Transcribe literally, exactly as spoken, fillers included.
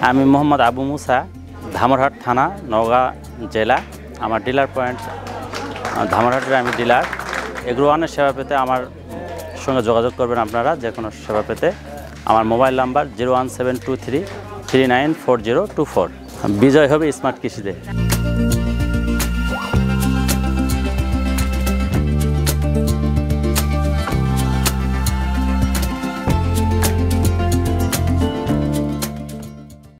আমি মোহাম্মদ আবু মুসা, ধামরহাট থানা, নওগাঁ জেলা। আমার ডিলার পয়েন্ট ধামরহাটের, আমি ডিলার। এগ্রো ওয়ানের সেবা পেতে আমার সঙ্গে যোগাযোগ করবেন আপনারা, যে কোনো সেবা পেতে। আমার mobile number zero one seven two three three nine four zero two four. বিজয় হবে স্মার্ট কৃষিতে।